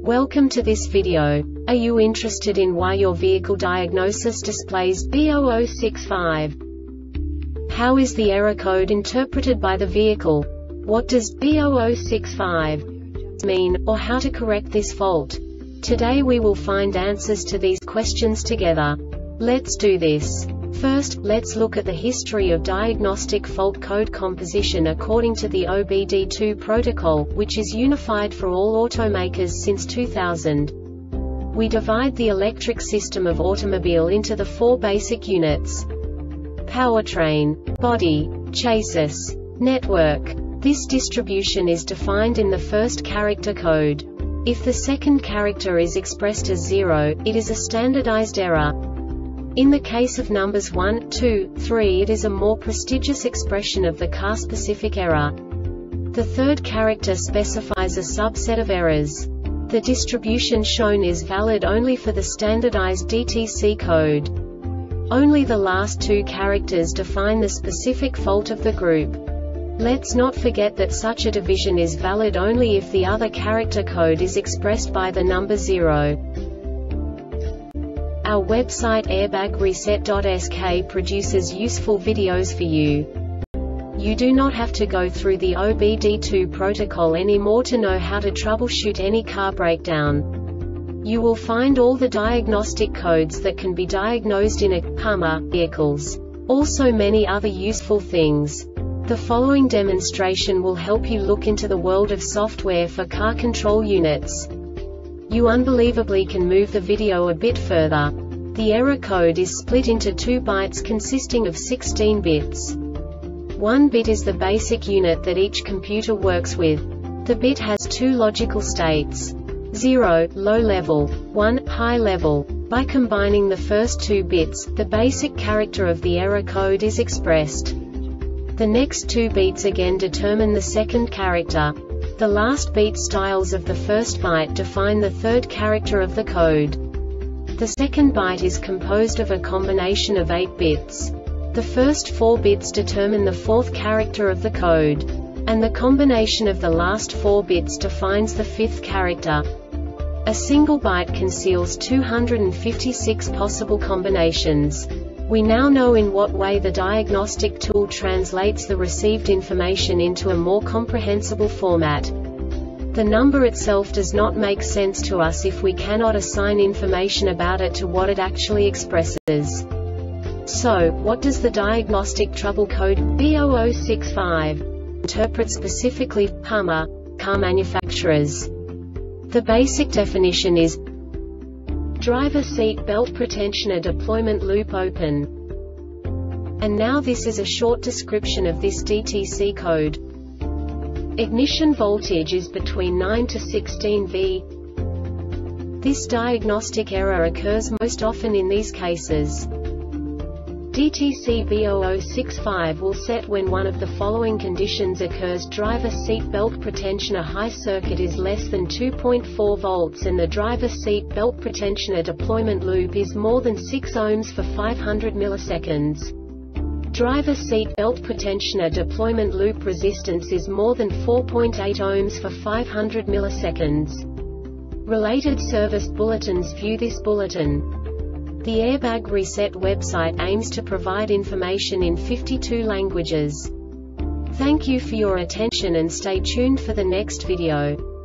Welcome to this video. Are you interested in why your vehicle diagnosis displays B0065? How is the error code interpreted by the vehicle? What does B0065 mean, or how to correct this fault? Today we will find answers to these questions together. Let's do this. First, let's look at the history of diagnostic fault code composition according to the OBD2 protocol, which is unified for all automakers since 2000. We divide the electric system of automobile into the four basic units: powertrain, body, chassis, network. This distribution is defined in the first character code. If the second character is expressed as 0, it is a standardized error. In the case of numbers 1, 2, 3, it is a more prestigious expression of the car-specific error. The third character specifies a subset of errors. The distribution shown is valid only for the standardized DTC code. Only the last two characters define the specific fault of the group. Let's not forget that such a division is valid only if the other character code is expressed by the number 0. Our website airbagreset.sk produces useful videos for you. You do not have to go through the OBD2 protocol anymore to know how to troubleshoot any car breakdown. You will find all the diagnostic codes that can be diagnosed in a Hummer vehicles. Also many other useful things. The following demonstration will help you look into the world of software for car control units. You unbelievably can move the video a bit further. The error code is split into 2 bytes consisting of 16 bits. 1 bit is the basic unit that each computer works with. The bit has 2 logical states: 0, low level, 1, high level. By combining the first 2 bits, the basic character of the error code is expressed. The next 2 beats again determine the second character. The last beat styles of the first byte define the third character of the code. The second byte is composed of a combination of 8 bits. The first 4 bits determine the fourth character of the code. And the combination of the last 4 bits defines the fifth character. A single byte conceals 256 possible combinations. We now know in what way the diagnostic tool translates the received information into a more comprehensible format. The number itself does not make sense to us if we cannot assign information about it to what it actually expresses. So, what does the diagnostic trouble code B0065 interpret specifically for Hummer car manufacturers? The basic definition is driver seat belt pretensioner deployment loop open. And now this is a short description of this DTC code. Ignition voltage is between 9 to 16 V. This diagnostic error occurs most often in these cases. DTC B0065 will set when one of the following conditions occurs: driver seat belt pretensioner high circuit is less than 2.4 volts and the driver seat belt pretensioner deployment loop is more than 6 ohms for 500 milliseconds. Driver seat belt pretensioner deployment loop resistance is more than 4.8 ohms for 500 milliseconds. Related service bulletins. View this bulletin. The Airbag Reset website aims to provide information in 52 languages. Thank you for your attention and stay tuned for the next video.